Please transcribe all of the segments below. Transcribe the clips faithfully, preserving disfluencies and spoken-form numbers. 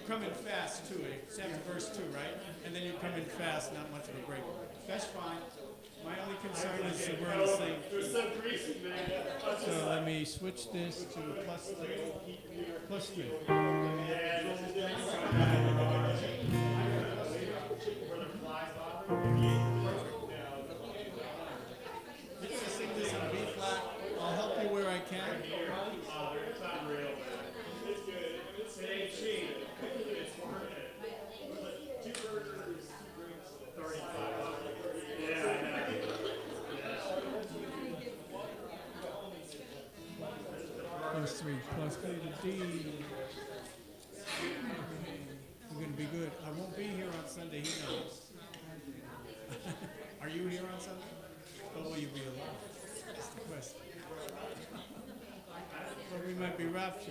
come in fast too. It's after verse two, right? And then you come in fast, not much of a break. That's fine. My only concern is that we're in the same. They're so greasy, man. So let me switch this to plus three. Plus three. Let's just sing this in B flat. I'll help you where I can. It's not real, man. It's good. It's ain't cheap. It's worth it. Two burgers, thirty-five dollars. Yeah, I know. Plus three, plus three to D. We're gonna be good. I won't be here on Sunday, he knows. Are you here on Sunday? Or will you be alone? That's the question. Or we might be raptured.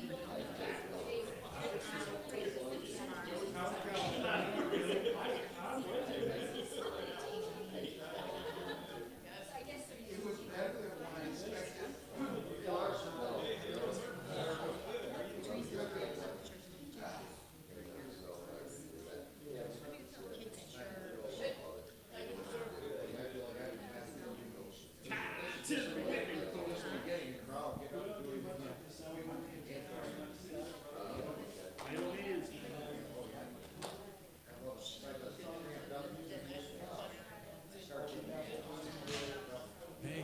Hey,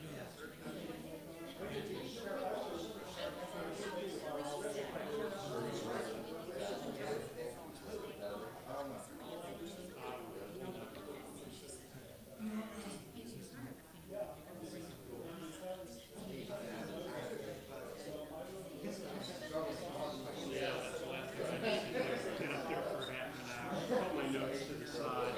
Put my notes to the side.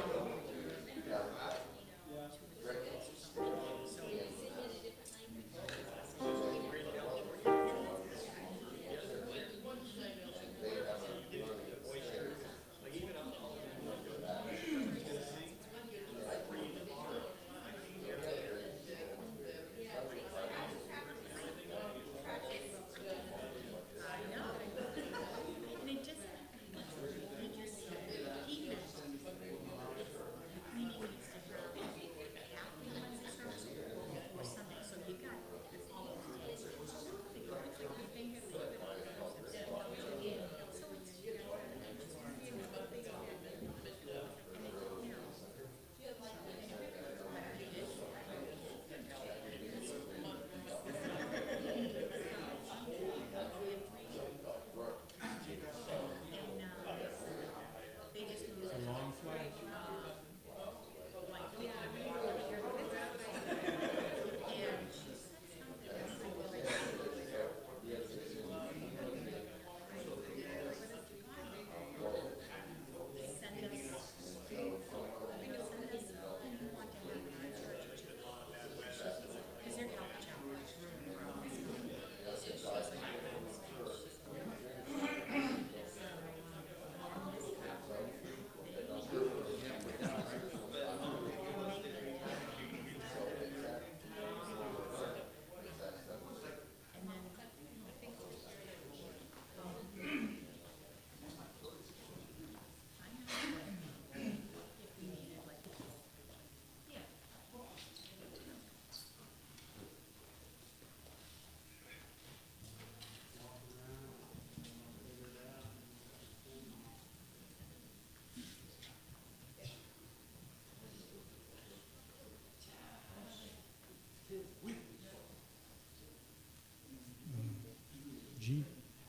G.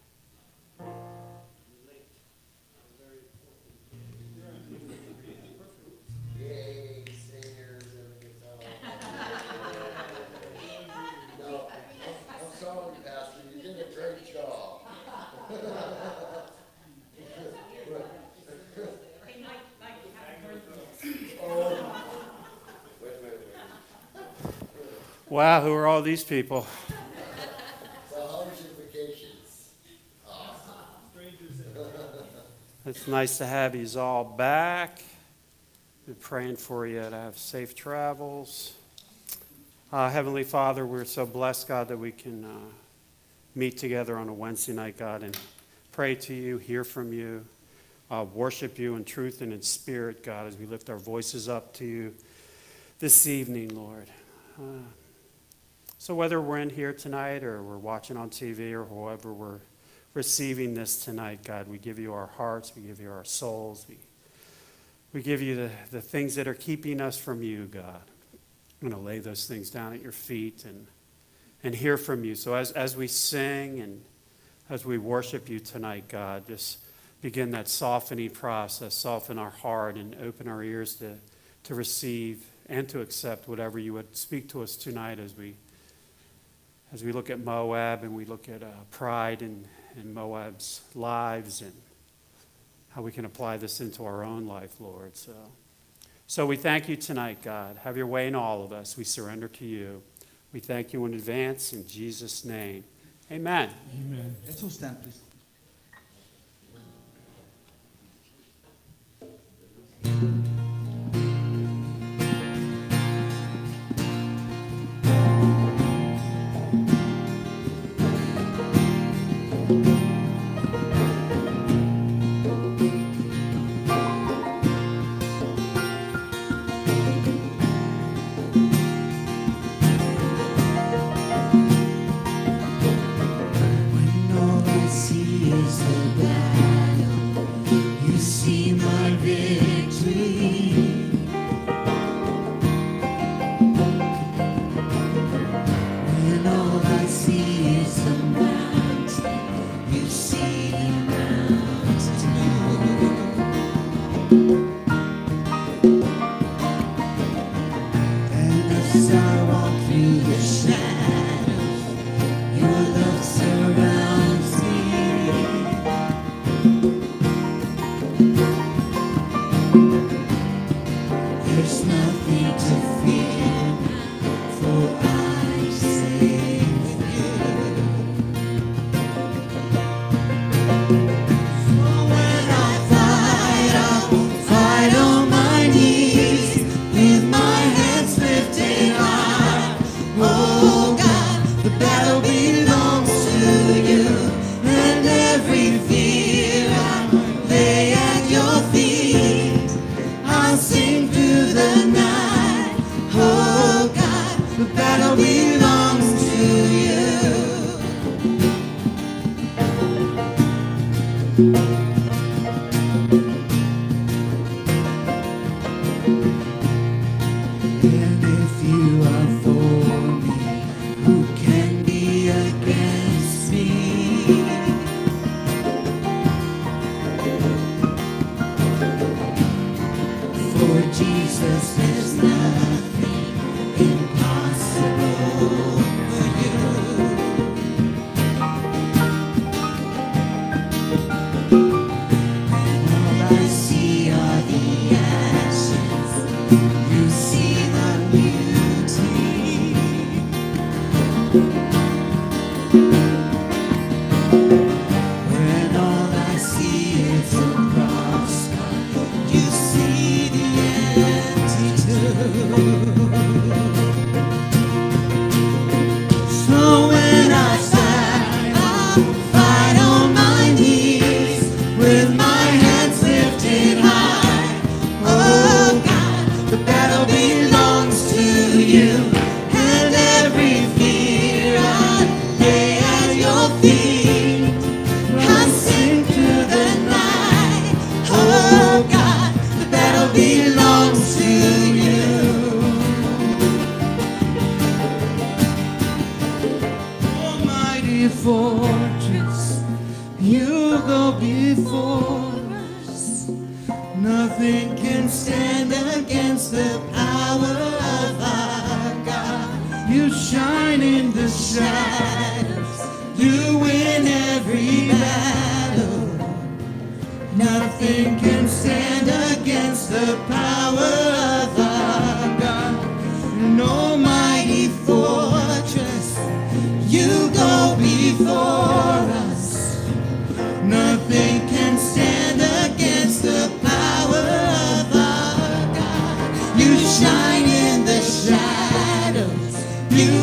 Yay, singers, everything's all. No, I'm, I'm sorry, Pastor, you did a great job. Wait, wait, wait. Wow, who are all these people? So how was your vacations? It's nice to have you all back. We're praying for you to have safe travels. Uh, Heavenly Father, we're so blessed, God, that we can uh, meet together on a Wednesday night, God, and pray to you, hear from you, uh, worship you in truth and in spirit, God, as we lift our voices up to you this evening, Lord. Uh, so whether we're in here tonight or we're watching on T V or however we're receiving this tonight, God, we give you our hearts, we give you our souls, we, we give you the, the things that are keeping us from you, God. I'm going to lay those things down at your feet and, and hear from you. So as, as we sing and as we worship you tonight, God, just begin that softening process, soften our heart and open our ears to, to receive and to accept whatever you would speak to us tonight as we as we look at Moab and we look at uh, pride in, in Moab's lives and how we can apply this into our own life, Lord. So, so we thank you tonight, God. Have your way in all of us. We surrender to you. We thank you in advance in Jesus' name. Amen. Amen. Let's all stand, please.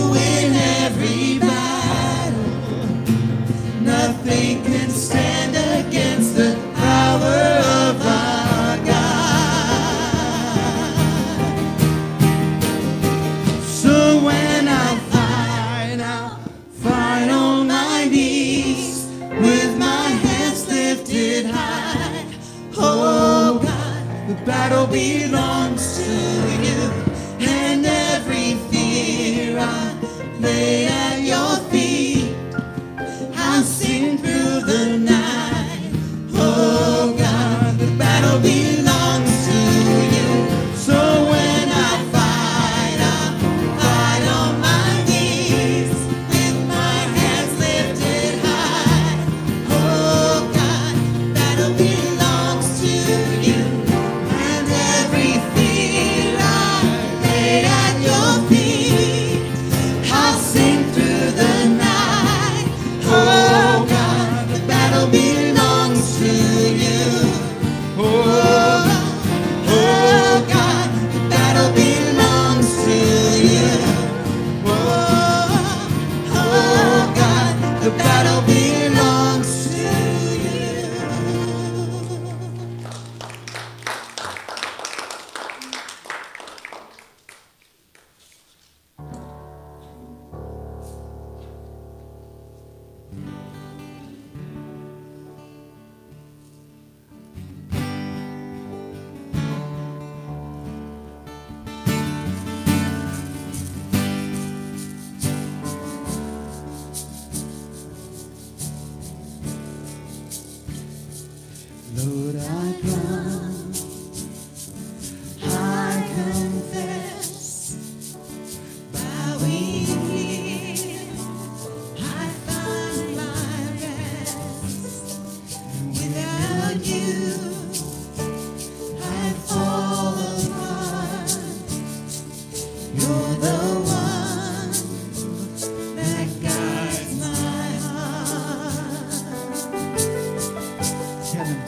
Stand up. battle belongs to you, and every fear I lay at your feet. I'll sing through the night. Oh God, the battle belongs to you. So when I fight, I'll fight on my knees with my hands lifted high. Oh God, battle belongs to you, and every fear I lay at your feet. I'll sing through the night. Oh God, the battle belongs to you. Oh, oh God, the battle belongs to you. Oh, oh God, the battle belongs to you. Lord, I come, I confess, bowing here, I find my rest. Without you, I fall apart. You're the one that guides my heart. Tell him.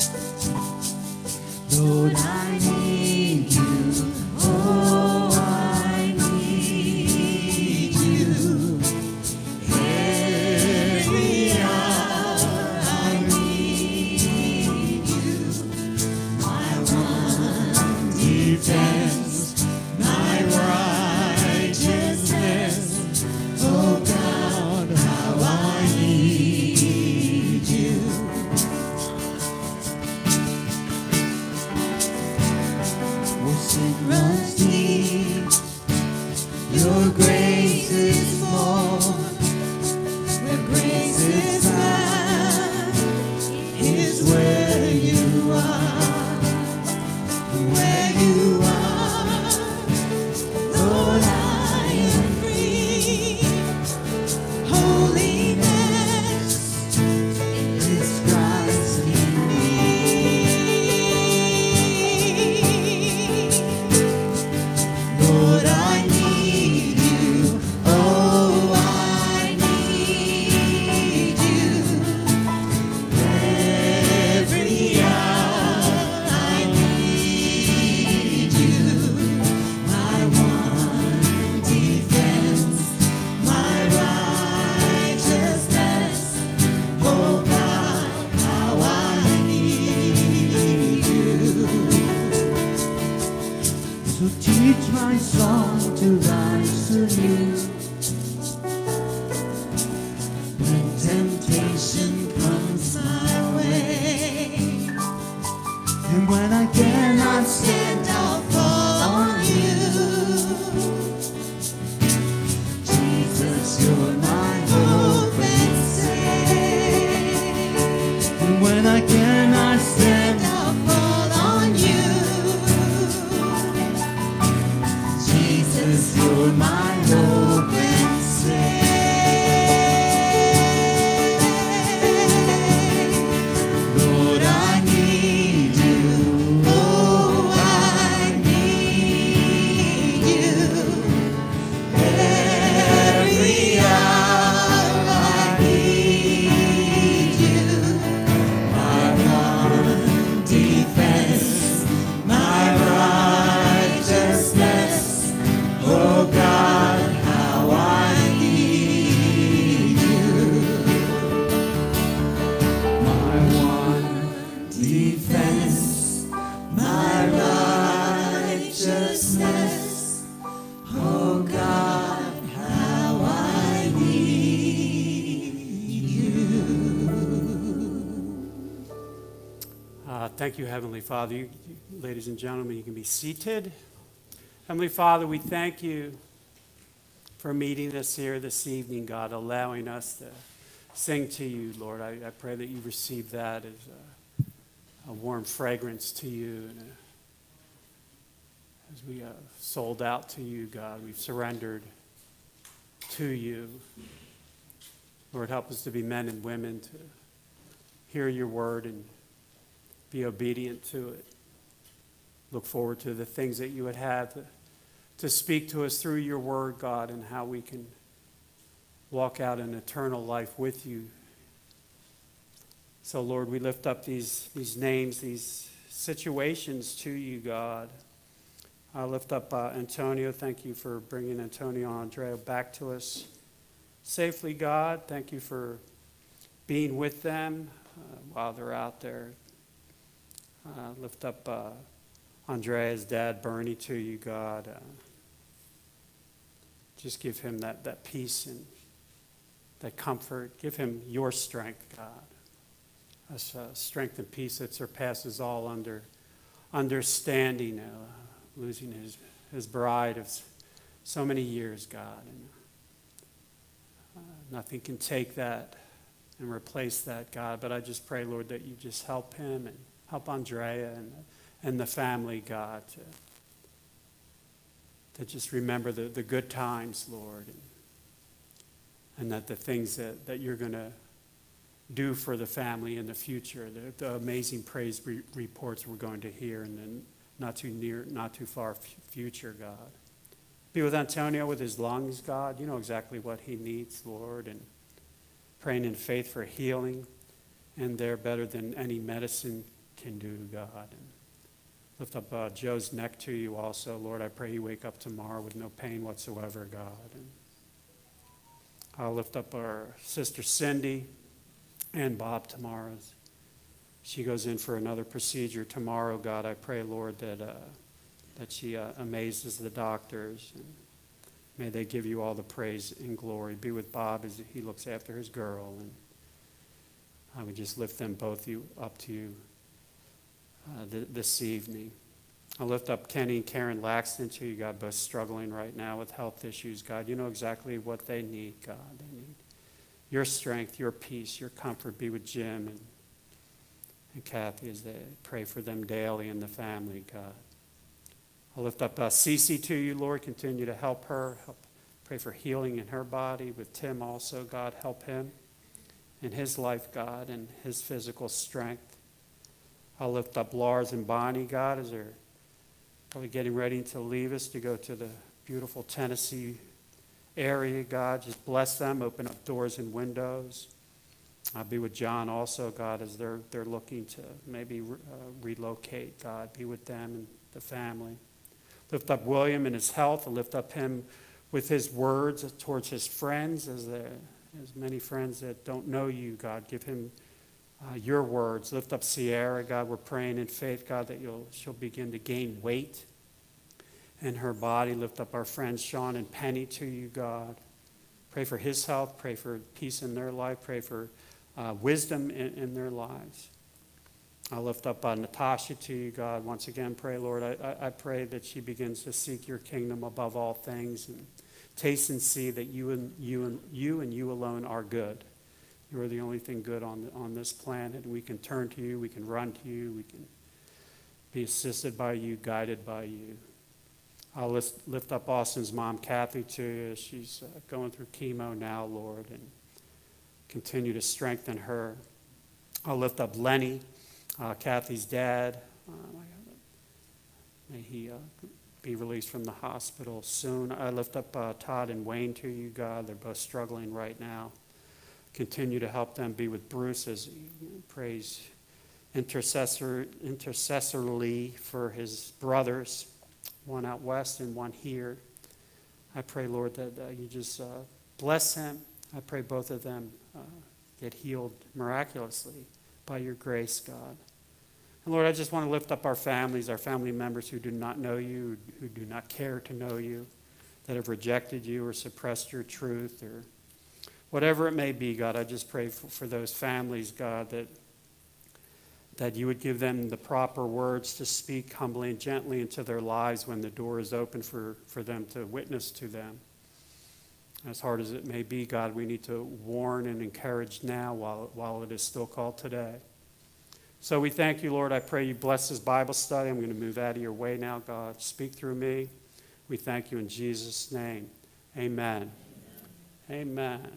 Lord, I need you. Oh, I need you. Every hour I need you. My one defense, my righteousness. Oh God, how I need you. Sin runs deep, your grace is more, where grace is found, is where you are, where you are. Lord, I am free, holiness is Christ in me. Lord, I need you. Oh, I need you. Every hour I need you. My one defense, my righteousness. Oh God, how I need you. So teach my song to rise to you. When temptation comes my way, and when I cannot stand, I'll fall on you. Jesus, you're my hope and stay. And when I cannot stand, I'll fall on you. Jesus, you're my hope and stay. Lord, I need you. Oh, I need you. Every hour I need you. My one defense, my righteousness. Oh God, how I need you. My one defense, my righteousness. Oh God, how I need you. Uh, thank you, Heavenly Father. You, you- ladies and gentlemen, you can be seated. Heavenly Father, we thank you for meeting us here this evening, God, allowing us to sing to you, Lord. I, I pray that you receive that as a, a warm fragrance to you. And a, as we uh, sold out to you, God, we've surrendered to you. Lord, help us to be men and women to hear your word and be obedient to it. Look forward to the things that you would have to, to speak to us through your word, God, and how we can walk out an eternal life with you. So, Lord, we lift up these, these names, these situations to you, God. I lift up uh, Antonio. Thank you for bringing Antonio and Andrea back to us safely, God. Thank you for being with them uh, while they're out there. Uh, lift up uh, Andrea's dad, Bernie, to you, God. Uh, just give him that, that peace and that comfort. Give him your strength, God. That's uh, strength and peace that surpasses all under understanding. Uh, losing his, his bride of so many years, God. And uh, nothing can take that and replace that, God. But I just pray, Lord, that you just help him and help Andrea and, and the family, God, to, to just remember the, the good times, Lord, and, and that the things that, that you're going to do for the family in the future, the, the amazing praise re- reports we're going to hear in the not too near, not too far f- future, God. Be with Antonio with his lungs, God. You know exactly what he needs, Lord, and praying in faith for healing, and they're better than any medicine can do, God. And lift up uh, Joe's neck to you also, Lord. I pray he wake up tomorrow with no pain whatsoever, God. And I'll lift up our sister Cindy and Bob tomorrow. She goes in for another procedure tomorrow, God. I pray, Lord, that uh, that she uh, amazes the doctors. And may they give you all the praise and glory. Be with Bob as he looks after his girl. And I would just lift them both you up to you uh, th- this evening. I lift up Kenny and Karen Laxton to you, God, both struggling right now with health issues. God, you know exactly what they need, God. They need your strength, your peace, your comfort. Be with Jim and And Kathy, as they pray for them daily and the family, God. I lift up uh, Cece to you, Lord. Continue to help her. Help, pray for healing in her body. With Tim also, God, help him in his life, God, and his physical strength. I'll lift up Lars and Bonnie, God, as they're probably getting ready to leave us to go to the beautiful Tennessee area, God. Just bless them. Open up doors and windows. I'll be with John also, God, as they're they're looking to maybe uh, relocate, God. Be with them and the family. Lift up William and his health, and lift up him with his words towards his friends, as there, as many friends that don't know you, God. Give him uh, your words. Lift up Sierra, God. We're praying in faith, God, that you'll she'll begin to gain weight in her body. Lift up our friends Sean and Penny to you, God. Pray for his health. Pray for peace in their life. Pray for Uh, wisdom in, in their lives. I lift up uh, Natasha to you, God. Once again, pray, Lord, I, I, I pray that she begins to seek your kingdom above all things and taste and see that you and you and you and you alone are good. You are the only thing good on the, on this planet. We can turn to you. We can run to you. We can be assisted by you, guided by you. I'll list, lift up Austin's mom, Kathy, to you. She's uh, going through chemo now, Lord, and continue to strengthen her. I'll lift up Lenny, uh, Kathy's dad. Uh, may he uh, be released from the hospital soon. I lift up uh, Todd and Wayne to you, God. They're both struggling right now. Continue to help them. Be with Bruce as he prays intercessor, intercessorily for his brothers, one out west and one here. I pray, Lord, that uh, you just uh, bless him. I pray both of them uh, get healed miraculously by your grace, God. And Lord, I just want to lift up our families, our family members who do not know you, who do not care to know you, that have rejected you or suppressed your truth or whatever it may be, God. I just pray for, for those families, God, that that you would give them the proper words to speak humbly and gently into their lives when the door is open for, for them to witness to them. As hard as it may be, God, we need to warn and encourage now while, while it is still called today. So we thank you, Lord. I pray you bless this Bible study. I'm going to move out of your way now, God. Speak through me. We thank you in Jesus' name. Amen. Amen. Amen.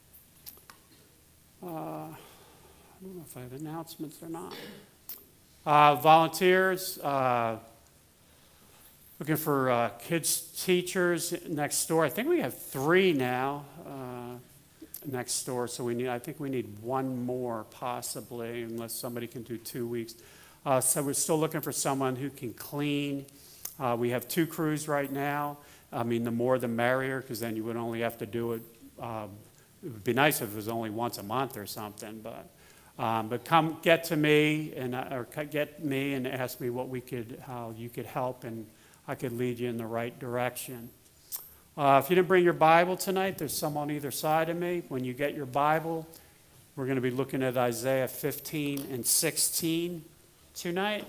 Uh, I don't know if I have announcements or not. Uh, volunteers, uh, looking for uh, kids teachers next door. I think we have three now uh, next door, so we need. I think we need one more possibly, unless somebody can do two weeks. Uh, so we're still looking for someone who can clean. Uh, we have two crews right now. I mean, the more the merrier, because then you would only have to do it. Um, it would be nice if it was only once a month or something, but. Um, but come get to me and uh, or get me and ask me what we could, how you could help, and I could lead you in the right direction. Uh, if you didn't bring your Bible tonight, there's some on either side of me. When you get your Bible, we're going to be looking at Isaiah fifteen and sixteen tonight.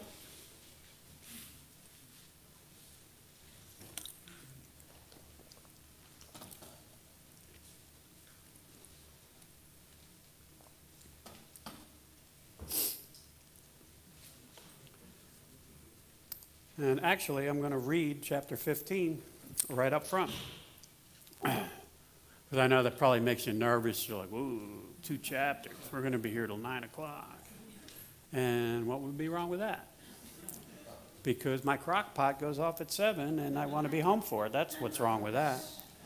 And actually, I'm going to read chapter fifteen right up front. Because I know that probably makes you nervous. You're like, whoa, two chapters. We're going to be here till nine o'clock. And what would be wrong with that? Because my crock pot goes off at seven and I want to be home for it. That's what's wrong with that.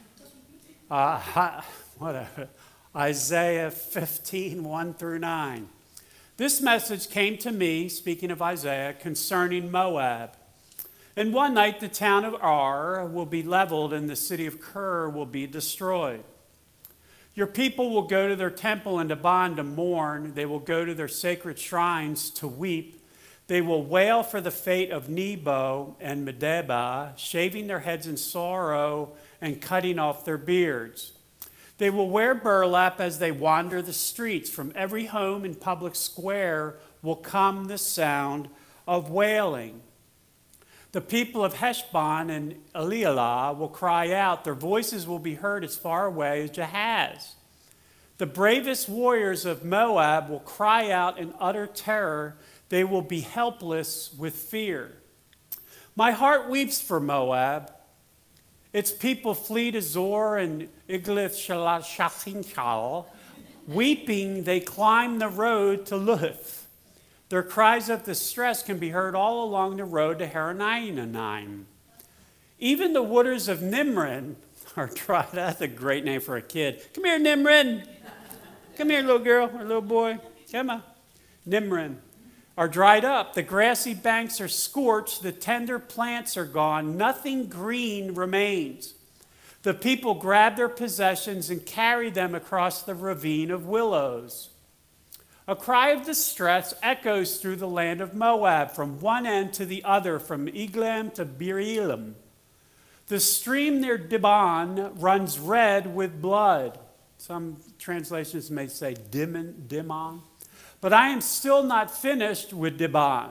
Uh, whatever. Isaiah fifteen, one through nine. This message came to me, speaking of Isaiah, concerning Moab. And one night the town of Ar will be leveled and the city of Kir will be destroyed. Your people will go to their temple in Dibon to mourn. They will go to their sacred shrines to weep. They will wail for the fate of Nebo and Medeba, shaving their heads in sorrow and cutting off their beards. They will wear burlap as they wander the streets. From every home and public square will come the sound of wailing. The people of Heshbon and Elealeh will cry out. Their voices will be heard as far away as Jahaz. The bravest warriors of Moab will cry out in utter terror. They will be helpless with fear. My heart weeps for Moab. Its people flee to Zor and Eglath-Shalishinkal. Weeping, they climb the road to Luhith. Their cries of distress can be heard all along the road to Horonaim. Even the waters of Nimrin are dry. That's a great name for a kid. Come here, Nimrin. Come here, little girl or little boy. Come on. Nimrin are dried up. The grassy banks are scorched. The tender plants are gone. Nothing green remains. The people grab their possessions and carry them across the ravine of willows. A cry of distress echoes through the land of Moab, from one end to the other, from Eglam to Beer-elim. The stream near Dibon runs red with blood. Some translations may say Dimon, Dimon. But I am still not finished with Dibon.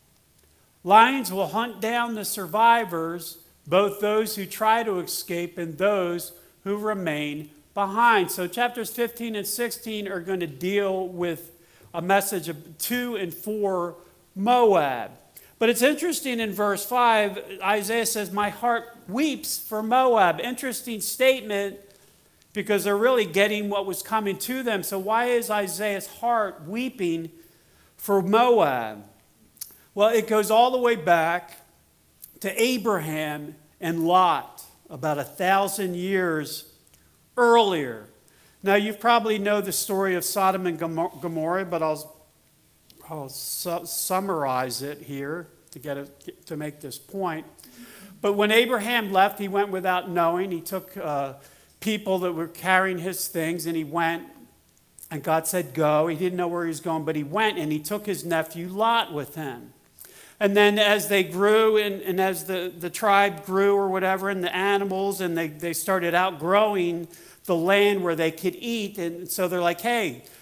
Lions will hunt down the survivors, both those who try to escape and those who remain behind. So chapters fifteen and sixteen are going to deal with a message of to and for Moab. But it's interesting in verse five, Isaiah says, my heart weeps for Moab. Interesting statement, because they're really getting what was coming to them. So why is Isaiah's heart weeping for Moab? Well, it goes all the way back to Abraham and Lot, about a thousand years earlier. Now, you probably know the story of Sodom and Gomorrah, but I'll, I'll su- summarize it here to, get it, to make this point. But when Abraham left, he went without knowing. He took uh, people that were carrying his things, and he went, and God said, go. He didn't know where he was going, but he went, and he took his nephew Lot with him. And then as they grew, and, and as the, the tribe grew or whatever, and the animals, and they, they started outgrowing the land where they could eat. And so they're like, hey,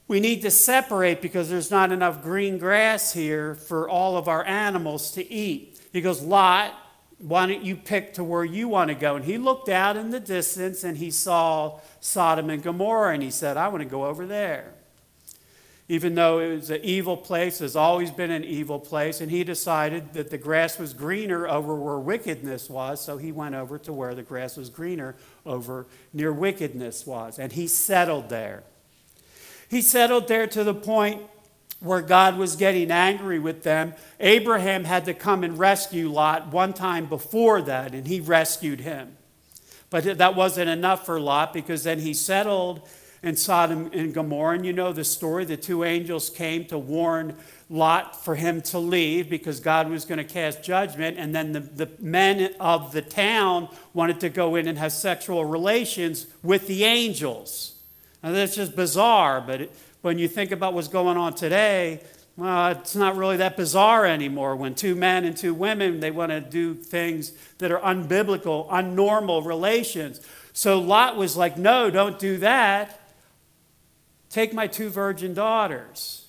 We need to separate because there's not enough green grass here for all of our animals to eat. He goes, Lot, why don't you pick to where you want to go? And he looked out in the distance and he saw Sodom and Gomorrah and he said, I want to go over there. Even though it was an evil place, has always been an evil place, and he decided that the grass was greener over where wickedness was, so he went over to where the grass was greener over near wickedness was, and he settled there. He settled there to the point where God was getting angry with them. Abraham had to come and rescue Lot one time before that, and he rescued him. But that wasn't enough for Lot, because then he settled in Sodom and Gomorrah. And you know the story. The two angels came to warn Lot for him to leave because God was going to cast judgment. And then the, the men of the town wanted to go in and have sexual relations with the angels. Now that's just bizarre, but it, when you think about what's going on today, well, it's not really that bizarre anymore. When two men and two women, they want to do things that are unbiblical, unnormal relations. So Lot was like, no, don't do that. Take my two virgin daughters,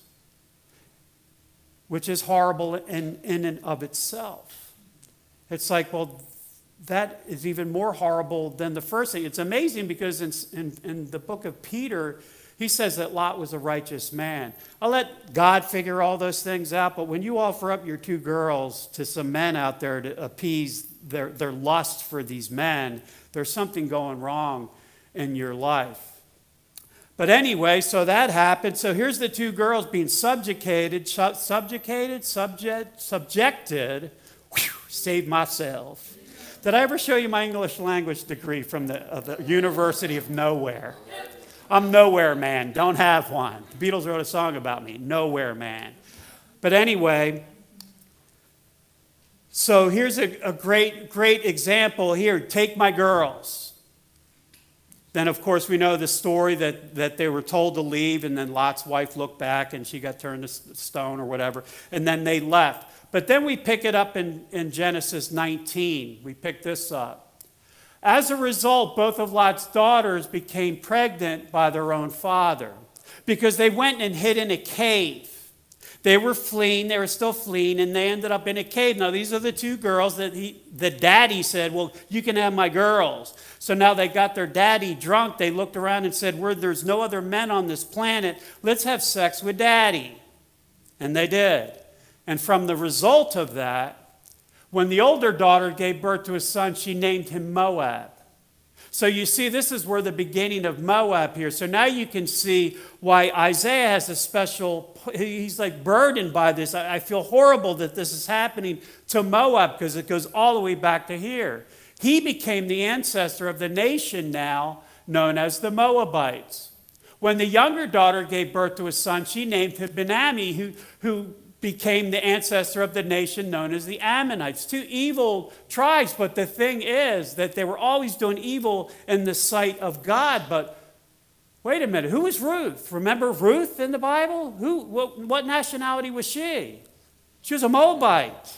which is horrible in, in and of itself. It's like, well, that is even more horrible than the first thing. It's amazing because in, in, in the book of Peter, he says that Lot was a righteous man. I'll let God figure all those things out, but when you offer up your two girls to some men out there to appease their, their lust for these men, there's something going wrong in your life. But anyway, so that happened. So here's the two girls being subjugated, subjugated, subject, subjected. Whew, saved myself. Did I ever show you my English language degree from the, uh, the University of Nowhere? I'm nowhere man, don't have one. The Beatles wrote a song about me, nowhere man. But anyway, so here's a, a great, great example here. Take my girls. Then, of course, we know the story that, that they were told to leave, and then Lot's wife looked back, and she got turned to stone or whatever, and then they left. But then we pick it up in, in Genesis nineteen. We pick this up. As a result, both of Lot's daughters became pregnant by their own father because they went and hid in a cave. They were fleeing, they were still fleeing, and they ended up in a cave. Now, these are the two girls that he, the daddy said, well, you can have my girls. So now they got their daddy drunk. They looked around and said, well, there's no other men on this planet. Let's have sex with daddy. And they did. And from the result of that, when the older daughter gave birth to a son, she named him Moab. So you see, this is where the beginning of Moab here. So now you can see why Isaiah has a special, he's like burdened by this. I feel horrible that this is happening to Moab because it goes all the way back to here. He became the ancestor of the nation now known as the Moabites. When the younger daughter gave birth to a son, she named him Ben-Ammi, who, who became the ancestor of the nation known as the Ammonites. Two evil tribes, but the thing is that they were always doing evil in the sight of God. But wait a minute, who was Ruth? Remember Ruth in the Bible? Who? What, what nationality was she? She was a Moabite.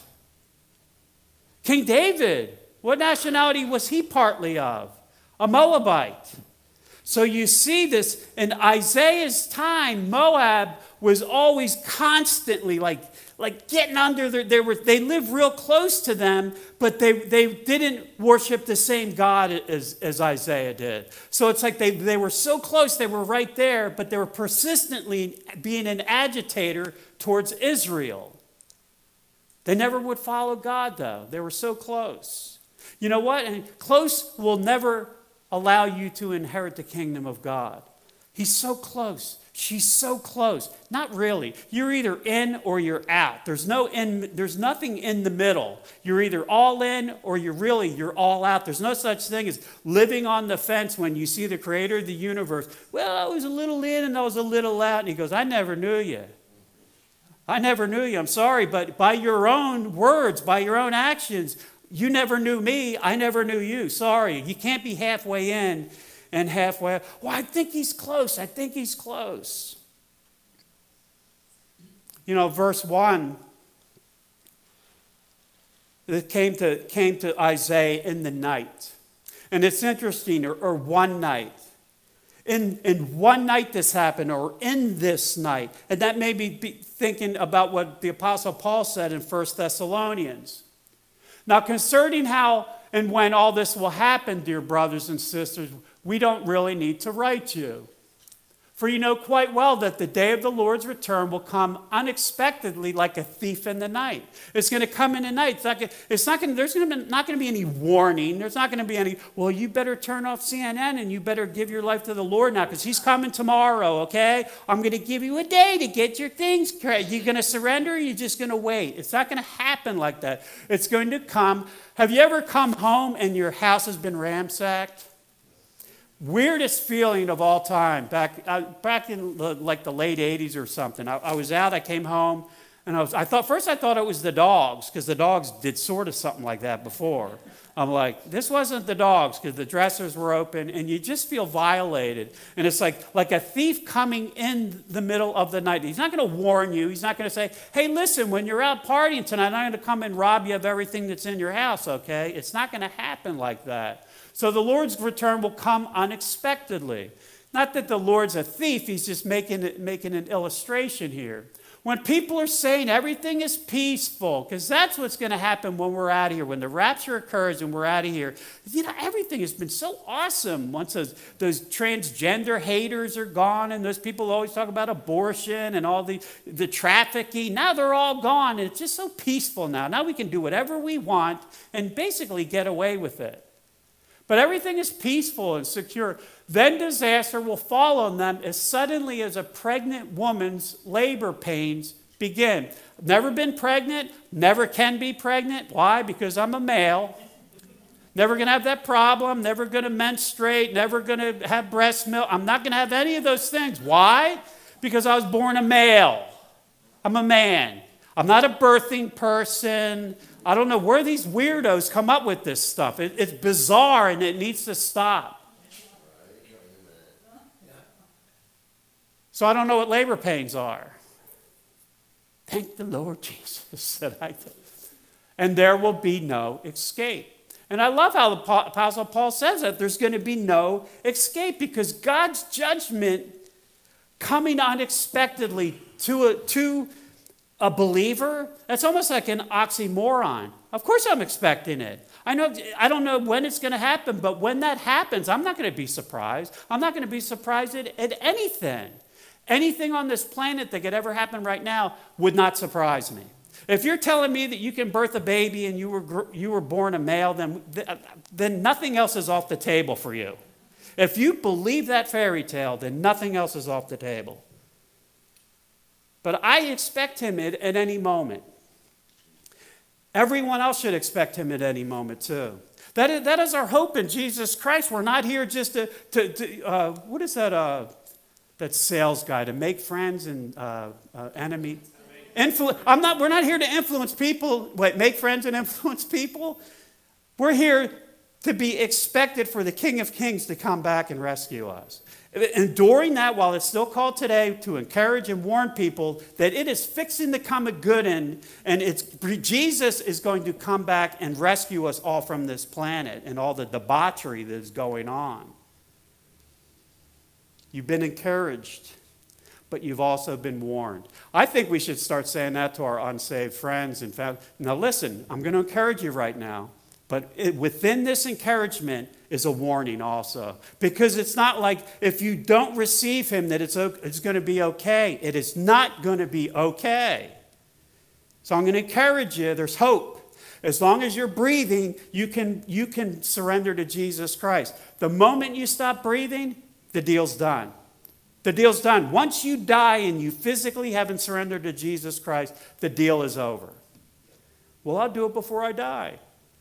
King David, what nationality was he partly of? A Moabite. So you see this in Isaiah's time. Moab was always constantly like, like getting under their, they were they lived real close to them, but they, they didn't worship the same God as, as Isaiah did. So it's like they, they were so close, they were right there, but they were persistently being an agitator towards Israel. They never would follow God, though. They were so close. You know what? And close will never allow you to inherit the kingdom of God. He's so close. She's so close. Not really. You're either in or you're out. There's no in, there's nothing in the middle. You're either all in or you're really, you're all out. There's no such thing as living on the fence when you see the creator of the universe. Well, I was a little in and I was a little out. And he goes, I never knew you. I never knew you. I'm sorry, but by your own words, by your own actions, you never knew me. I never knew you. Sorry. You can't be halfway in and halfway out. Well, I think he's close. I think he's close. You know, verse one, it came to, came to Isaiah in the night. And it's interesting, or, or one night. in, in one night this happened, or in this night. And that made me be thinking about what the Apostle Paul said in First Thessalonians. Now, concerning how and when all this will happen, dear brothers and sisters, we don't really need to write you. For you know quite well that the day of the Lord's return will come unexpectedly like a thief in the night. It's going to come in the night. It's not going, it's not going, there's going to be, not going to be any warning. There's not going to be any, well, you better turn off C N N and you better give your life to the Lord now because he's coming tomorrow, okay? I'm going to give you a day to get your things correct. You're going to surrender or you're just going to wait. It's not going to happen like that. It's going to come. Have you ever come home and your house has been ransacked? Weirdest feeling of all time, back uh, back in the, like the late eighties or something. I, I was out, I came home, and I was, I thought, first I thought it was the dogs, because the dogs did sort of something like that before. I'm like, this wasn't the dogs, because the dressers were open, and you just feel violated. And it's like, like a thief coming in the middle of the night. He's not going to warn you. He's not going to say, hey, listen, when you're out partying tonight, I'm going to come and rob you of everything that's in your house, okay? It's not going to happen like that. So the Lord's return will come unexpectedly. Not that the Lord's a thief, he's just making, it, making an illustration here. When people are saying everything is peaceful, because that's what's going to happen when we're out of here, when the rapture occurs and we're out of here. You know, everything has been so awesome once those, those transgender haters are gone, and those people always talk about abortion and all the, the trafficking. Now they're all gone, and it's just so peaceful now. Now we can do whatever we want and basically get away with it. But everything is peaceful and secure. Then disaster will fall on them as suddenly as a pregnant woman's labor pains begin. Never been pregnant, never can be pregnant. Why? Because I'm a male. Never going to have that problem, never going to menstruate, never going to have breast milk. I'm not going to have any of those things. Why? Because I was born a male. I'm a man. I'm not a birthing person. I don't know where these weirdos come up with this stuff. It, it's bizarre and it needs to stop. So I don't know what labor pains are. Thank the Lord Jesus, said I. And there will be no escape. And I love how the Apostle Paul says that there's going to be no escape because God's judgment coming unexpectedly to a, to a believer, that's almost like an oxymoron. Of course I'm expecting it. I know, I don't know when it's going to happen, but when that happens, I'm not going to be surprised. I'm not going to be surprised at, at anything. Anything on this planet that could ever happen right now would not surprise me. If you're telling me that you can birth a baby and you were, you were born a male, then, then nothing else is off the table for you. If you believe that fairy tale, then nothing else is off the table. But I expect him at, at any moment. Everyone else should expect him at any moment too. That is, that is our hope in Jesus Christ. We're not here just to, to, to uh, what is that, uh, that sales guy, to make friends and uh, uh, enemy. Influ- I'm not, we're not here to influence people, wait, make friends and influence people. We're here to be expected for the King of Kings to come back and rescue us. Enduring that while it's still called today to encourage and warn people that it is fixing to come a good end, and it's, Jesus is going to come back and rescue us all from this planet and all the debauchery that is going on. You've been encouraged, but you've also been warned. I think we should start saying that to our unsaved friends and family. Now listen, I'm going to encourage you right now, but it, within this encouragement is a warning also. Because it's not like if you don't receive him that it's, it's going to be okay. It is not going to be okay. So I'm going to encourage you, there's hope. As long as you're breathing, you can, you can surrender to Jesus Christ. The moment you stop breathing, the deal's done. The deal's done. Once you die and you physically haven't surrendered to Jesus Christ, the deal is over. Well, I'll do it before I die.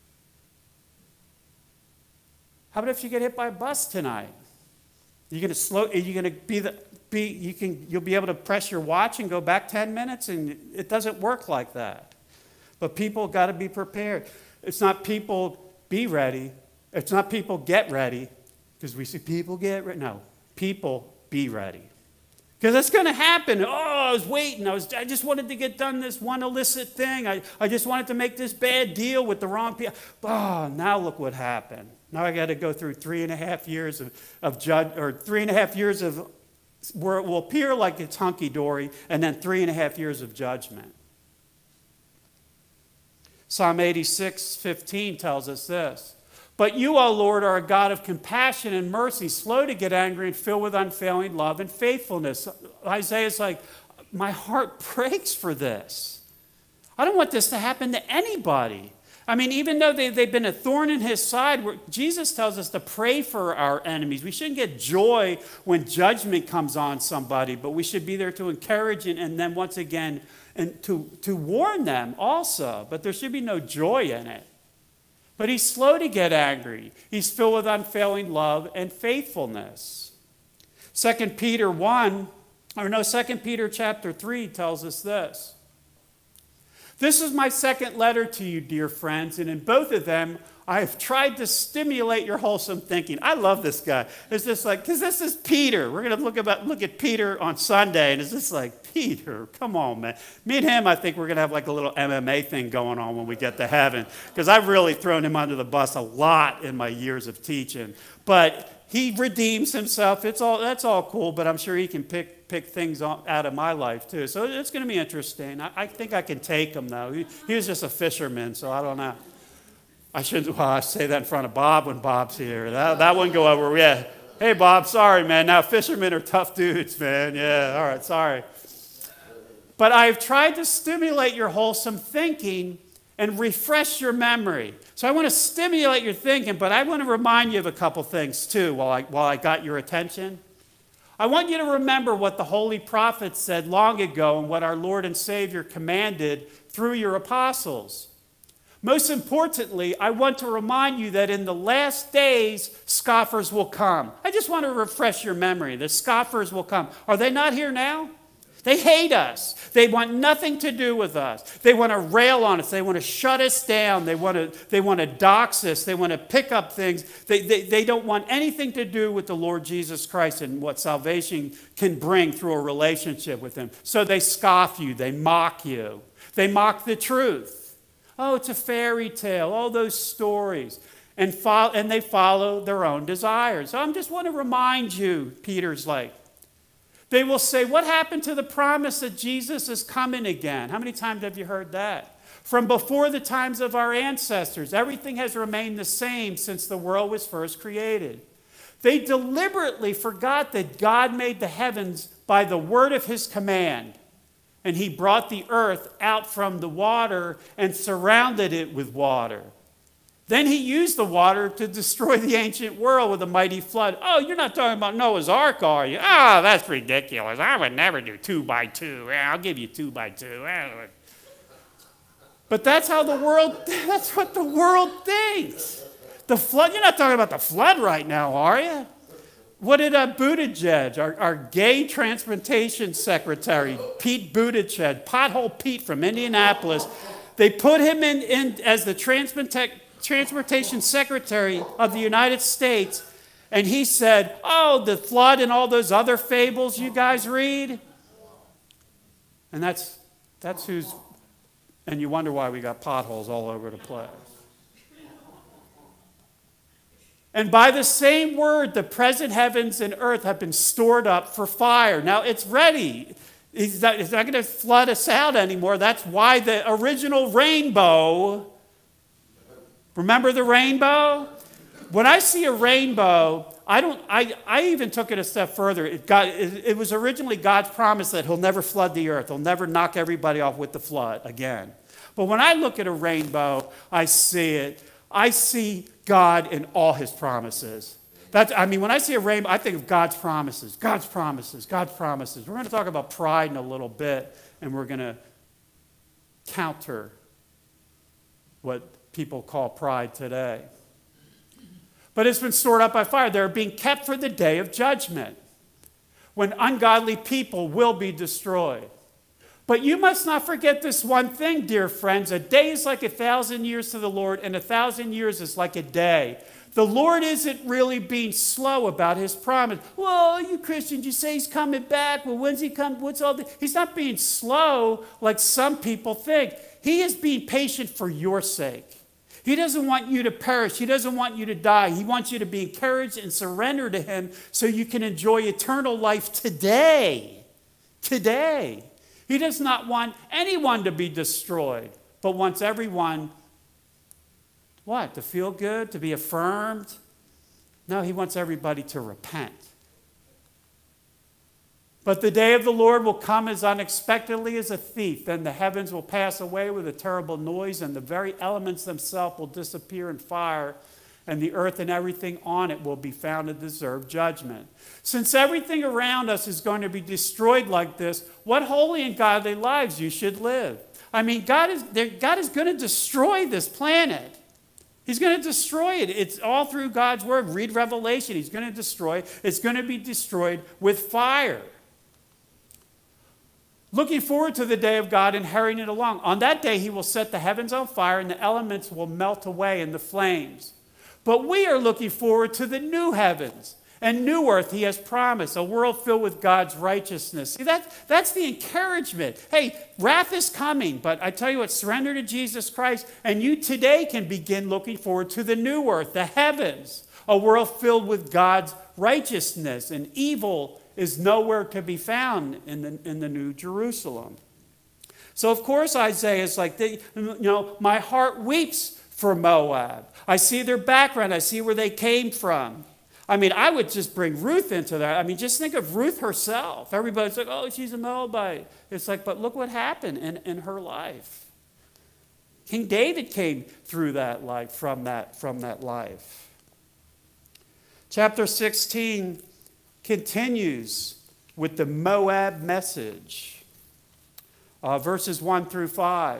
How about if you get hit by a bus tonight? You're going to slow. Are you going to be the be? You can. You'll be able to press your watch and go back ten minutes, and it doesn't work like that. But people got to be prepared. It's not people be ready. It's not people get ready, because we see people get ready. No, people be ready. Because it's going to happen. Oh, I was waiting. I, was, I just wanted to get done this one illicit thing. I, I just wanted to make this bad deal with the wrong people. Oh, now look what happened. Now I got to go through three and a half years of, of judge, or three and a half years of where it will appear like it's hunky-dory, and then three and a half years of judgment. Psalm eighty-six fifteen tells us this. But you, O Lord, are a God of compassion and mercy, slow to get angry and filled with unfailing love and faithfulness. Isaiah's like, my heart breaks for this. I don't want this to happen to anybody. I mean, even though they, they've been a thorn in his side, Jesus tells us to pray for our enemies. We shouldn't get joy when judgment comes on somebody, but we should be there to encourage and, and then once again and to, to warn them also. But there should be no joy in it. But he's slow to get angry. He's filled with unfailing love and faithfulness. Second Peter one, or no, Second Peter chapter three tells us this. This is my second letter to you, dear friends, and in both of them, I have tried to stimulate your wholesome thinking. I love this guy. It's just like, because this is Peter. We're going to look about look at Peter on Sunday, and it's just like, Peter, come on, man. Me and him, I think we're going to have like a little M M A thing going on when we get to heaven, because I've really thrown him under the bus a lot in my years of teaching. But he redeems himself. It's all that's all cool, but I'm sure he can pick pick things out of my life too. So it's going to be interesting. I, I think I can take him though. He, he was just a fisherman, so I don't know. I shouldn't well, I say that in front of Bob when Bob's here. That, that wouldn't go over. Yeah. Hey, Bob, sorry, man. Now, fishermen are tough dudes, man. Yeah, all right, sorry. But I've tried to stimulate your wholesome thinking and refresh your memory. So I want to stimulate your thinking, but I want to remind you of a couple things, too, while I, while I got your attention. I want you to remember what the holy prophets said long ago and what our Lord and Savior commanded through your apostles. Most importantly, I want to remind you that in the last days, scoffers will come. I just want to refresh your memory. The scoffers will come. Are they not here now? They hate us. They want nothing to do with us. They want to rail on us. They want to shut us down. They want to, they want to dox us. They want to pick up things. They, they, they don't want anything to do with the Lord Jesus Christ and what salvation can bring through a relationship with him. So they scoff you. They mock you. They mock the truth. Oh, it's a fairy tale, all those stories. And, follow, and they follow their own desires. So I just want to remind you, Peter's like, they will say, what happened to the promise that Jesus is coming again? How many times have you heard that? From before the times of our ancestors, everything has remained the same since the world was first created. They deliberately forgot that God made the heavens by the word of his command. And he brought the earth out from the water and surrounded it with water. Then he used the water to destroy the ancient world with a mighty flood. Oh, you're not talking about Noah's Ark, are you? Oh, that's ridiculous. I would never do two by two. Yeah, I'll give you two by two. But that's how the world, that's what the world thinks. The flood, you're not talking about the flood right now, are you? What did uh, Buttigieg, our, our gay transportation secretary, Pete Buttigieg, Pothole Pete from Indianapolis, they put him in, in as the transporta- transportation secretary of the United States, and he said, oh, the flood and all those other fables you guys read. And that's, that's who's, and you wonder why we got potholes all over the place. And by the same word, the present heavens and earth have been stored up for fire. Now, it's ready. He's not, he's not going to flood us out anymore. That's why the original rainbow, remember the rainbow? When I see a rainbow, I don't. I, I even took it a step further. It, got, it, it was originally God's promise that he'll never flood the earth. He'll never knock everybody off with the flood again. But when I look at a rainbow, I see it. I see God in all his promises. That's, I mean, when I see a rainbow, I think of God's promises, God's promises, God's promises. We're going to talk about pride in a little bit, and we're going to counter what people call pride today. But it's been stored up by fire. They're being kept for the day of judgment, when ungodly people will be destroyed. But you must not forget this one thing, dear friends. A day is like a thousand years to the Lord, and a thousand years is like a day. The Lord isn't really being slow about his promise. Well, you Christians, you say he's coming back. Well, when's he come? What's all this? He's not being slow like some people think. He is being patient for your sake. He doesn't want you to perish. He doesn't want you to die. He wants you to be encouraged and surrender to him so you can enjoy eternal life today. Today. He does not want anyone to be destroyed, but wants everyone, what? To feel good? To be affirmed? No, he wants everybody to repent. But the day of the Lord will come as unexpectedly as a thief. Then the heavens will pass away with a terrible noise, and the very elements themselves will disappear in fire, and the earth and everything on it will be found to deserve judgment. Since everything around us is going to be destroyed like this, what holy and godly lives you should live. I mean, God is, God is going to destroy this planet. He's going to destroy it. It's all through God's word. Read Revelation. He's going to destroy it. It's going to be destroyed with fire. Looking forward to the day of God and hurrying it along. On that day, he will set the heavens on fire and the elements will melt away in the flames. But we are looking forward to the new heavens and new earth he has promised, a world filled with God's righteousness. See, that, that's the encouragement. Hey, wrath is coming, but I tell you what, surrender to Jesus Christ, and you today can begin looking forward to the new earth, the heavens, a world filled with God's righteousness, and evil is nowhere to be found in the, in the New Jerusalem. So, of course, Isaiah is like, you know, my heart weeps for Moab. I see their background. I see where they came from. I mean, I would just bring Ruth into that. I mean, just think of Ruth herself. Everybody's like, oh, she's a Moabite. It's like, but look what happened in, in her life. King David came through that life, from that, from that life. Chapter sixteen continues with the Moab message. Uh, verses one through five.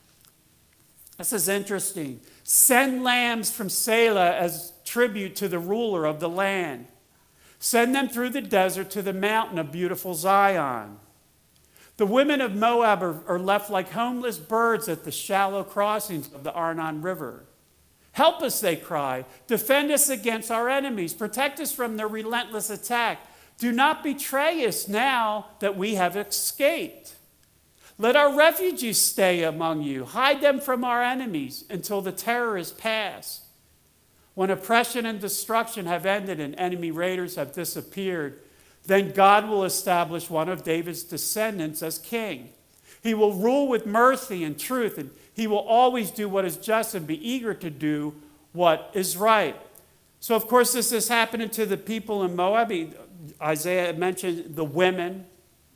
This is interesting. Send lambs from Selah as tribute to the ruler of the land. Send them through the desert to the mountain of beautiful Zion. The women of Moab are, are left like homeless birds at the shallow crossings of the Arnon River. Help us, they cry. Defend us against our enemies. Protect us from their relentless attack. Do not betray us now that we have escaped. Let our refugees stay among you. Hide them from our enemies until the terror is past. When oppression and destruction have ended and enemy raiders have disappeared, then God will establish one of David's descendants as king. He will rule with mercy and truth, and he will always do what is just and be eager to do what is right. So, of course, this is happening to the people in Moab. Isaiah mentioned the women.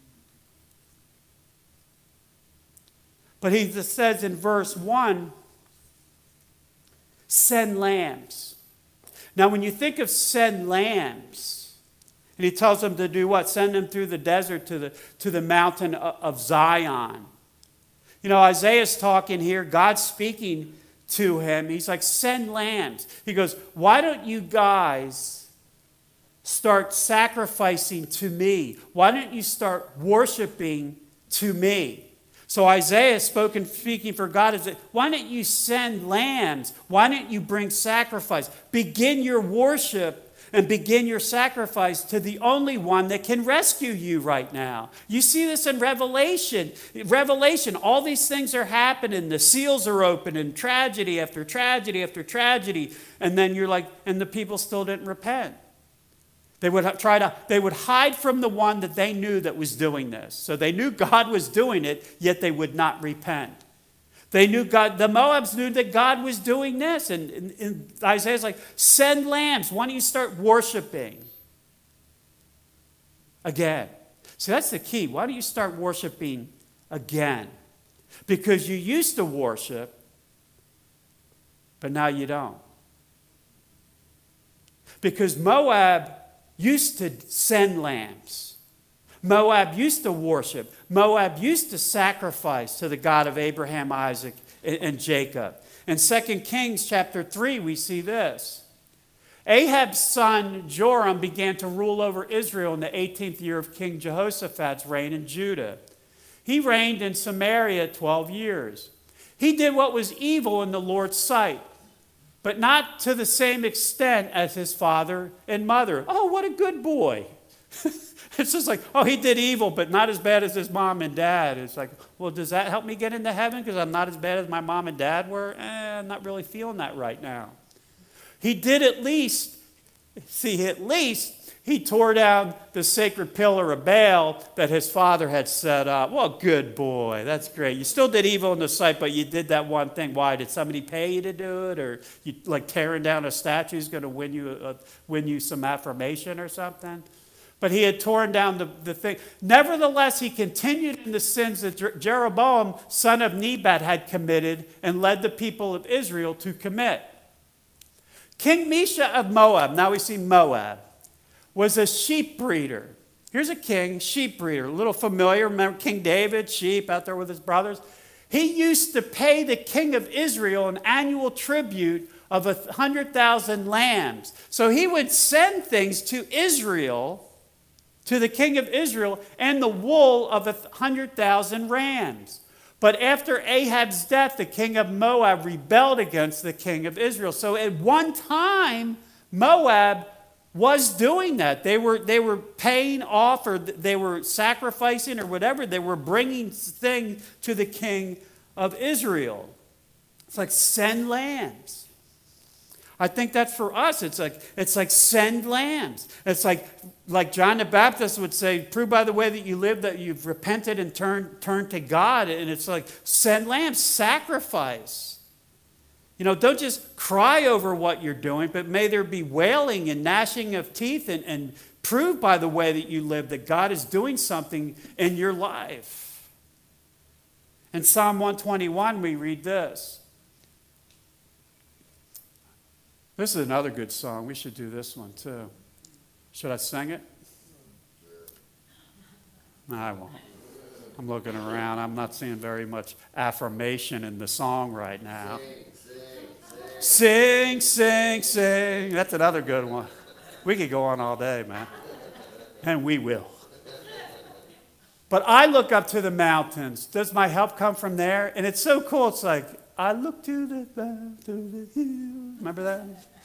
But he just says in verse one, send lambs. Now, when you think of send lambs, and he tells them to do what? Send them through the desert to the, to the mountain of Zion. You know, Isaiah's talking here, God's speaking to him. He's like, send lambs. He goes, why don't you guys start sacrificing to me? Why don't you start worshiping to me? So Isaiah, spoken, speaking for God, is that, why don't you send lambs? Why don't you bring sacrifice? Begin your worship and begin your sacrifice to the only one that can rescue you right now. You see this in Revelation. Revelation, all these things are happening. The seals are open and tragedy after tragedy after tragedy. And then you're like, and the people still didn't repent. They would try to, they would hide from the one that they knew that was doing this. So they knew God was doing it, yet they would not repent. They knew God, the Moabs knew that God was doing this. And, and, and Isaiah's like, send lambs. Why don't you start worshiping again? So that's the key. Why don't you start worshiping again? Because you used to worship, but now you don't. Because Moab used to send lambs. Moab used to worship. Moab used to sacrifice to the God of Abraham, Isaac, and Jacob. In Second Kings chapter three, we see this. Ahab's son Joram began to rule over Israel in the eighteenth year of King Jehoshaphat's reign in Judah. He reigned in Samaria twelve years. He did what was evil in the Lord's sight. but not to the same extent as his father and mother. Oh, what a good boy. It's just like, oh, he did evil, but not as bad as his mom and dad. It's like, well, does that help me get into heaven because I'm not as bad as my mom and dad were? Eh, I'm not really feeling that right now. He did at least, see, at least he tore down the sacred pillar of Baal that his father had set up. Well, good boy. That's great. You still did evil in the sight, but you did that one thing. Why? Did somebody pay you to do it? Or you, like tearing down a statue is going to win you, uh, win you some affirmation or something? But he had torn down the, the thing. Nevertheless, he continued in the sins that Jer- Jeroboam, son of Nebat, had committed and led the people of Israel to commit. King Mesha of Moab, now we see Moab, was a sheep breeder. Here's a king, sheep breeder, a little familiar. Remember King David, sheep out there with his brothers? He used to pay the king of Israel an annual tribute of a hundred thousand lambs. So he would send things to Israel, to the king of Israel, and the wool of a hundred thousand rams. But after Ahab's death, the king of Moab rebelled against the king of Israel. So at one time, Moab was doing that. They were, they were paying off, or they were sacrificing, or whatever. They were bringing things to the king of Israel. It's like, send lambs. I think that's for us. It's like, it's like send lambs. It's like, like John the Baptist would say, prove by the way that you live that you've repented and turned, turned to God. And it's like, send lambs, sacrifice. You know, don't just cry over what you're doing, but may there be wailing and gnashing of teeth, and, and prove by the way that you live that God is doing something in your life. In Psalm one twenty-one, we read this. This is another good song. We should do this one too. Should I sing it? No, I won't. I'm looking around. I'm not seeing very much affirmation in the song right now. Sing, sing, sing. That's another good one. We could go on all day, man. And we will. But I look up to the mountains. Does my help come from there? And it's so cool. It's like, I look to the, to the hill. Remember that?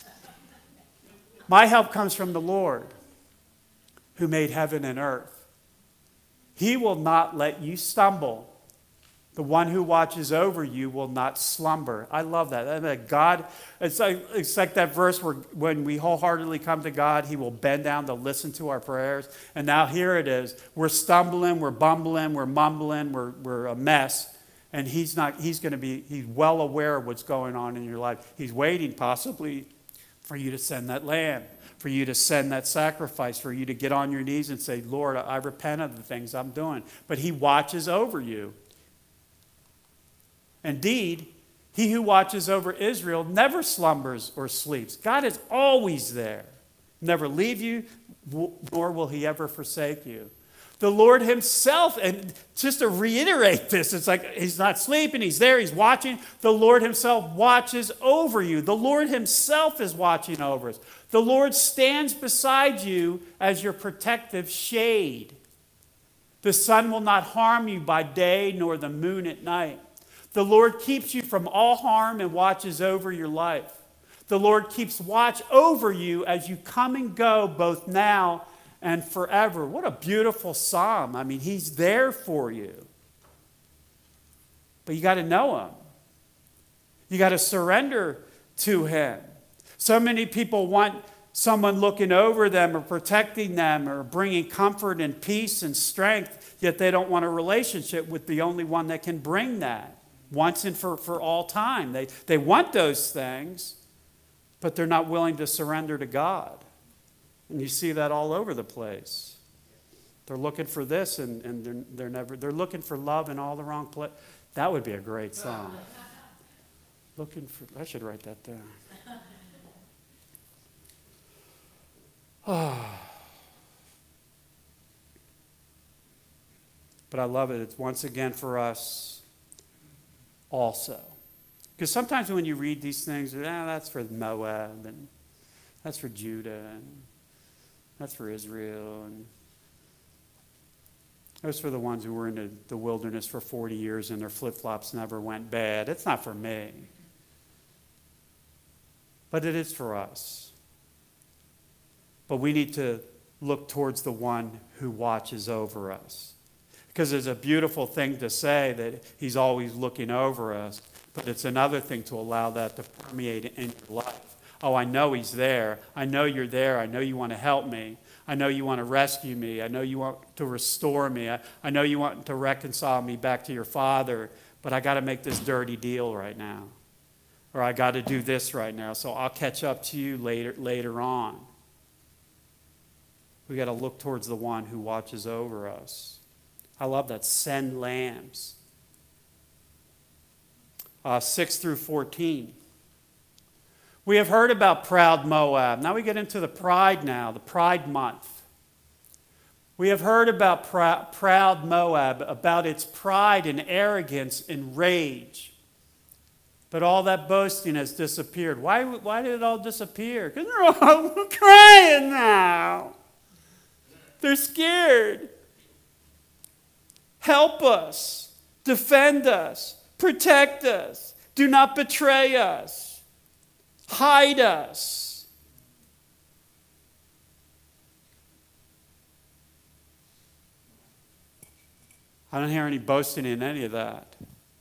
My help comes from the Lord, who made heaven and earth. He will not let you stumble. The one who watches over you will not slumber. I love that. That God, it's like, it's like that verse where when we wholeheartedly come to God, he will bend down to listen to our prayers. And now here it is. We're stumbling, we're bumbling, we're mumbling, we're, we're a mess. And he's not, he's going to be, he's well aware of what's going on in your life. He's waiting possibly for you to send that lamb, for you to send that sacrifice, for you to get on your knees and say, Lord, I repent of the things I'm doing. But he watches over you. Indeed, he who watches over Israel never slumbers or sleeps. God is always there. Never leave you, nor will he ever forsake you. The Lord himself, and just to reiterate this, it's like he's not sleeping, he's there, he's watching. The Lord himself watches over you. The Lord himself is watching over us. The Lord stands beside you as your protective shade. The sun will not harm you by day, nor the moon at night. The Lord keeps you from all harm and watches over your life. The Lord keeps watch over you as you come and go, both now and forever. What a beautiful psalm. I mean, he's there for you. But you got to know him. You got to surrender to him. So many people want someone looking over them or protecting them or bringing comfort and peace and strength, yet they don't want a relationship with the only one that can bring that once and for, for all time. They, they want those things, but they're not willing to surrender to God. And you see that all over the place. They're looking for this, and, and they're, they're never, they're looking for love in all the wrong place. That would be a great song. Looking for, I should write that down. Oh. But I love it. It's once again for us also. Because sometimes when you read these things, ah, that's for Moab, and that's for Judah, and that's for Israel, and those for the ones who were in the, the wilderness for forty years and their flip-flops never went bad. It's not for me. but it is for us. But we need to look towards the one who watches over us. Because it's a beautiful thing to say that he's always looking over us, but it's another thing to allow that to permeate in your life. Oh, I know he's there. I know you're there. I know you want to help me. I know you want to rescue me. I know you want to restore me. I, I know you want to reconcile me back to your Father, but I got to make this dirty deal right now. Or I got to do this right now, so I'll catch up to you later, later on. We got to look towards the one who watches over us. I love that. Send lambs. Uh, six through fourteen. We have heard about proud Moab. Now we get into the pride now, the pride month. We have heard about pr- proud Moab, about its pride and arrogance and rage. But all that boasting has disappeared. Why, why did it all disappear? Because they're all crying now. They're scared. Help us. Defend us. Protect us. Do not betray us. Hide us. I don't hear any boasting in any of that.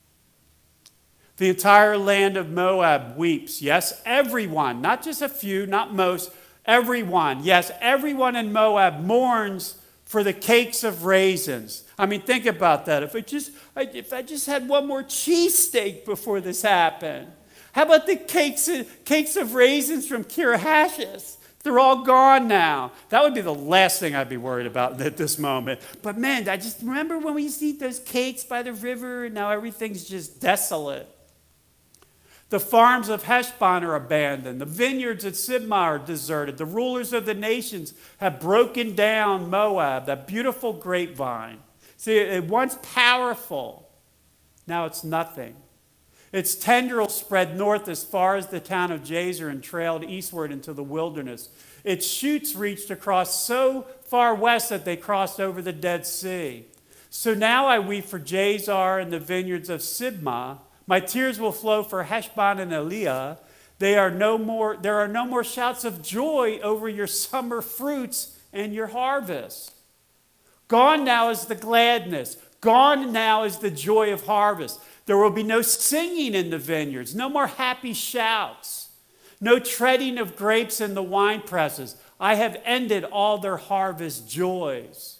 The entire land of Moab weeps. Yes, everyone, not just a few, not most, everyone. Yes, everyone in Moab mourns for the cakes of raisins. I mean, think about that. If I just, if I just had one more cheesesteak before this happened. How about the cakes of, cakes of raisins from Kirahashis? They're all gone now. That would be the last thing I'd be worried about at this moment. But man, I just remember when we used to eat those cakes by the river, and now everything's just desolate. The farms of Heshbon are abandoned. The vineyards at Sibmah are deserted. The rulers of the nations have broken down Moab, that beautiful grapevine. See, it once powerful, now it's nothing. Its tendrils spread north as far as the town of Jazer and trailed eastward into the wilderness. Its shoots reached across so far west that they crossed over the Dead Sea. So now I weep for Jazer and the vineyards of Sibmah. My tears will flow for Heshbon and Eliah. They are no more, there are no more shouts of joy over your summer fruits and your harvest. Gone now is the gladness. Gone now is the joy of harvest. There will be no singing in the vineyards, no more happy shouts, no treading of grapes in the wine presses. I have ended all their harvest joys.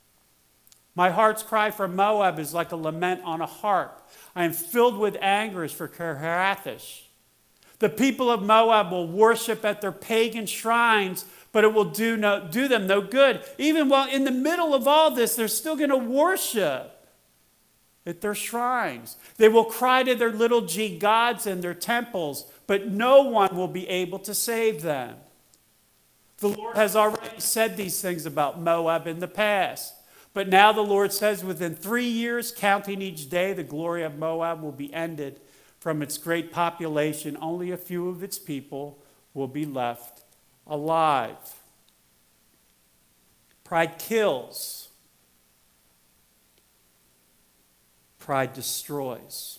My heart's cry for Moab is like a lament on a harp. I am filled with anguish for Kirhathish. The people of Moab will worship at their pagan shrines, but it will do, no, do them no good. Even while in the middle of all this, they're still going to worship at their shrines. They will cry to their little g gods in their temples, but no one will be able to save them. The Lord has already said these things about Moab in the past. But now the Lord says within three years, counting each day, the glory of Moab will be ended. From its great population, only a few of its people will be left alive. Pride kills. Pride destroys.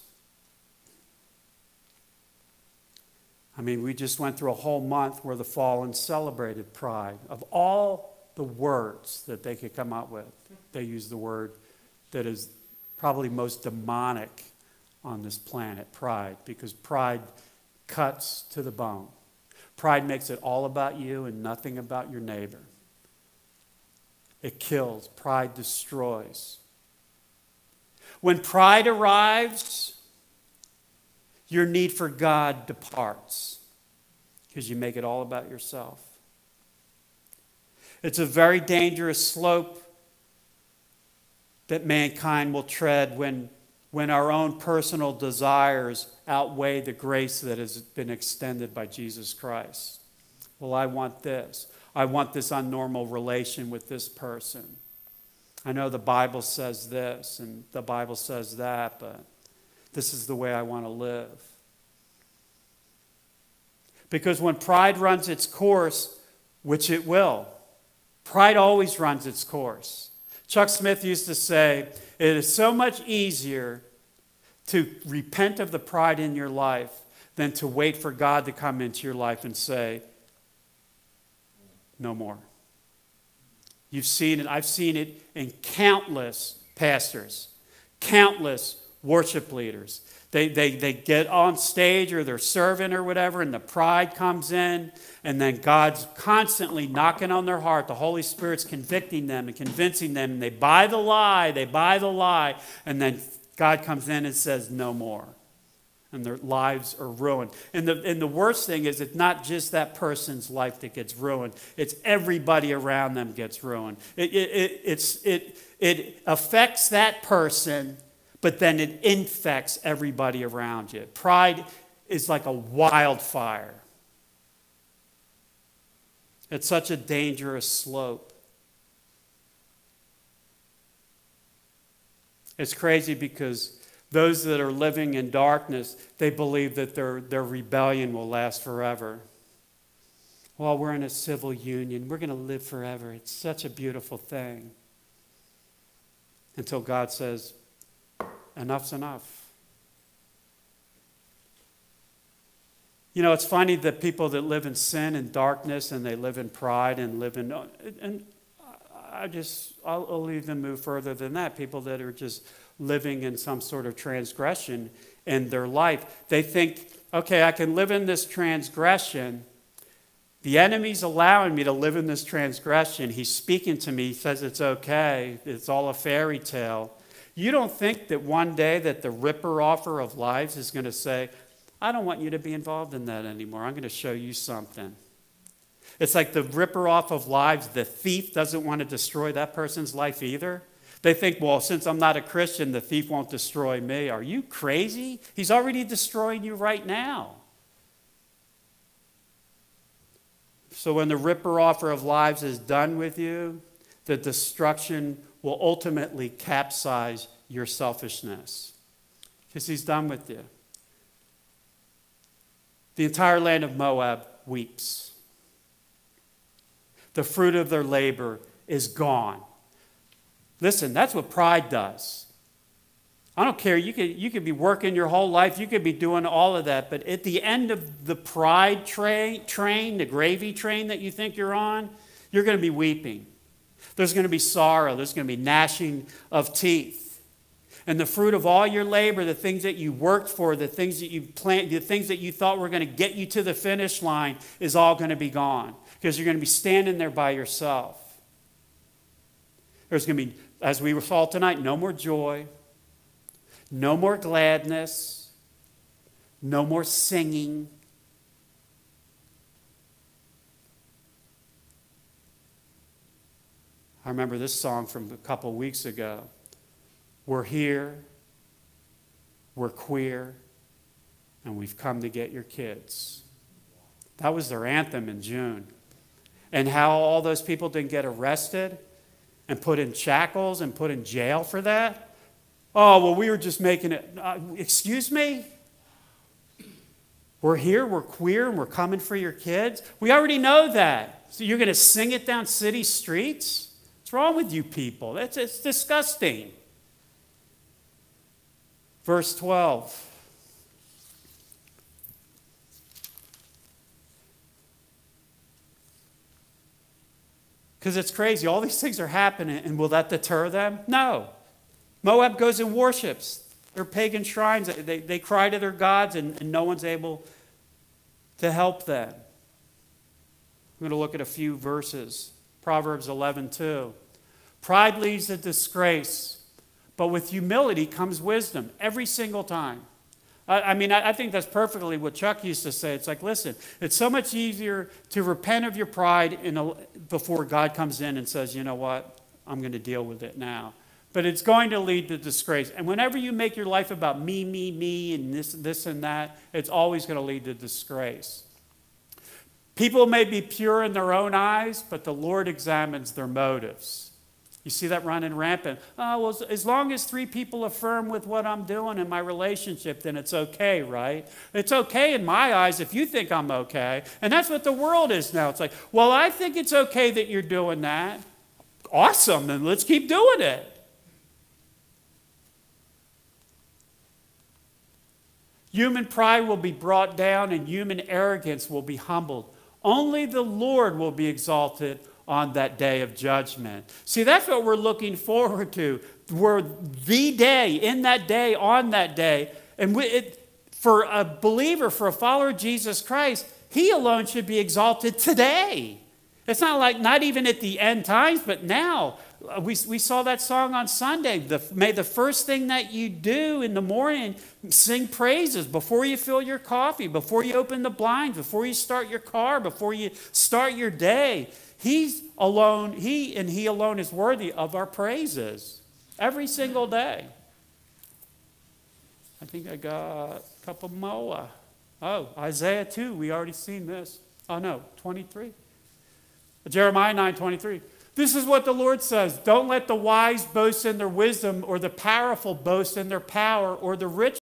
I mean, we just went through a whole month where the fallen celebrated pride. Of all the words that they could come up with, they used the word that is probably most demonic on this planet, pride, because pride cuts to the bone. Pride makes it all about you and nothing about your neighbor. It kills. Pride destroys. When pride arrives, your need for God departs because you make it all about yourself. It's a very dangerous slope that mankind will tread when, when our own personal desires outweigh the grace that has been extended by Jesus Christ. Well, I want this. I want this unnormal relation with this person. I know the Bible says this and the Bible says that, but this is the way I want to live. Because when pride runs its course, which it will, pride always runs its course. Chuck Smith used to say, it is so much easier to repent of the pride in your life than to wait for God to come into your life and say, no more. You've seen it. I've seen it in countless pastors, countless worship leaders. They, they, they get on stage or they're serving or whatever, and the pride comes in, and then God's constantly knocking on their heart. The Holy Spirit's convicting them and convincing them, and they buy the lie, they buy the lie, and then God comes in and says, no more. And their lives are ruined. And the, and the worst thing is it's not just that person's life that gets ruined. It's everybody around them gets ruined. It, it, it, it's, it, it affects that person, but then it infects everybody around you. Pride is like a wildfire. It's such a dangerous slope. It's crazy because those that are living in darkness, they believe that their, their rebellion will last forever. Well, we're in a civil union. We're going to live forever. It's such a beautiful thing. Until God says, enough's enough. You know, it's funny that people that live in sin and darkness and they live in pride and live in... And I just, I'll, I'll even move further than that. People that are just living in some sort of transgression in their life. They think, okay, I can live in this transgression. The enemy's allowing me to live in this transgression. He's speaking to me. He says it's okay. It's all a fairy tale. You don't think that one day that the ripper-offer of lives is going to say, I don't want you to be involved in that anymore. I'm going to show you something. It's like the ripper-off of lives. The thief doesn't want to destroy that person's life either. They think, well, since I'm not a Christian, the thief won't destroy me. Are you crazy? He's already destroying you right now. So when the ripper-offer of lives is done with you, the destruction will ultimately capsize your selfishness. Because he's done with you. The entire land of Moab weeps. The fruit of their labor is gone. Listen, that's what pride does. I don't care. You could, you could be working your whole life. You could be doing all of that. But at the end of the pride tra- train, the gravy train that you think you're on, you're going to be weeping. There's going to be sorrow. There's going to be gnashing of teeth. And the fruit of all your labor, the things that you worked for, the things that you planned, the things that you thought were going to get you to the finish line is all going to be gone. Because you're going to be standing there by yourself. There's going to be, as we saw tonight, no more joy, no more gladness, no more singing. I remember this song from a couple weeks ago. We're here, we're queer, and we've come to get your kids. That was their anthem in June. And how all those people didn't get arrested and put in shackles and put in jail for that? Oh, well, we were just making it. Uh, excuse me? We're here, we're queer, and we're coming for your kids? We already know that. So you're going to sing it down city streets? What's wrong with you people? It's, it's disgusting. Verse twelve. Because it's crazy. All these things are happening, and will that deter them? No. Moab goes and worships their pagan shrines. They, they cry to their gods, and, and no one's able to help them. I'm going to look at a few verses. Proverbs eleven two. Pride leads to disgrace, but with humility comes wisdom every single time. I, I mean, I, I think that's perfectly what Chuck used to say. It's like, listen, it's so much easier to repent of your pride in a, before God comes in and says, you know what, I'm going to deal with it now. But it's going to lead to disgrace. And whenever you make your life about me, me, me, and this, this, and that, it's always going to lead to disgrace. People may be pure in their own eyes, but the Lord examines their motives. You see that running rampant. Oh, well, as long as three people affirm with what I'm doing in my relationship, then it's okay, right? It's okay in my eyes if you think I'm okay. And that's what the world is now. It's like, well, I think it's okay that you're doing that. Awesome, then let's keep doing it. Human pride will be brought down and human arrogance will be humbled. Only the Lord will be exalted on that day of judgment. See, that's what we're looking forward to. We're the day, in that day, on that day. And we, it, for a believer, for a follower of Jesus Christ, he alone should be exalted today. It's not like, not even at the end times, but now. We, we saw that song on Sunday. The, may the first thing that you do in the morning, sing praises before you fill your coffee, before you open the blinds, before you start your car, before you start your day. He's alone, he and he alone is worthy of our praises every single day. I think I got a couple more. Oh, Isaiah two, we already seen this. Oh no, twenty-three. Jeremiah nine twenty-three. This is what the Lord says. Don't let the wise boast in their wisdom, or the powerful boast in their power, or the rich